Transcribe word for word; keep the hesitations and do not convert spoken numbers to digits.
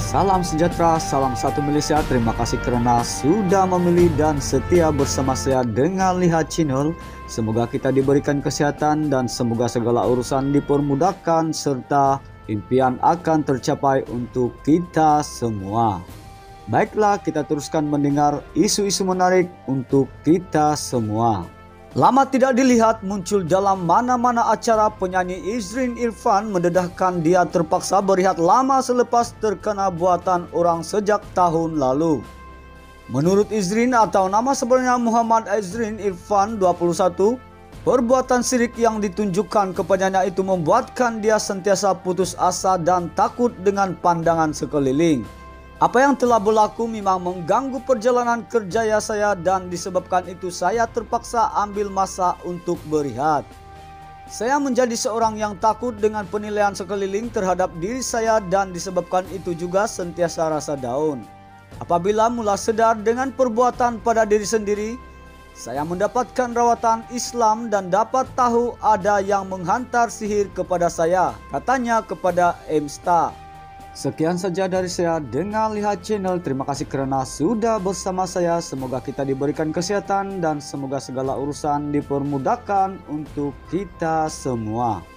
Salam sejahtera, salam satu Malaysia. Terima kasih kerana sudah memilih dan setia bersama saya dengan Lihat Channel. Semoga kita diberikan kesihatan dan semoga segala urusan dipermudahkan serta impian akan tercapai untuk kita semua. Baiklah, kita teruskan mendengar isu-isu menarik untuk kita semua. Lama tidak dilihat muncul dalam mana-mana acara penyanyi Izrin Irfan mendedahkan dia terpaksa berehat lama selepas terkena buatan orang sejak tahun lalu. Menurut Izrin atau nama sebenarnya Muhammad Izrin Irfan dua puluh satu, perbuatan syirik yang ditunjukkan kepadanya itu membuatkan dia sentiasa putus asa dan takut dengan pandangan sekeliling. Apa yang telah berlaku memang mengganggu perjalanan kerja saya dan disebabkan itu saya terpaksa ambil masa untuk berehat. Saya menjadi seorang yang takut dengan penilaian sekeliling terhadap diri saya dan disebabkan itu juga sentiasa rasa down. Apabila mula sedar dengan perbuatan pada diri sendiri, saya mendapatkan rawatan Islam dan dapat tahu ada yang menghantar sihir kepada saya, katanya kepada M-Star. Sekian saja dari saya dengan Lihat Channel. Terima kasih kerana sudah bersama saya. Semoga kita diberikan kesehatan dan semoga segala urusan dipermudahkan untuk kita semua.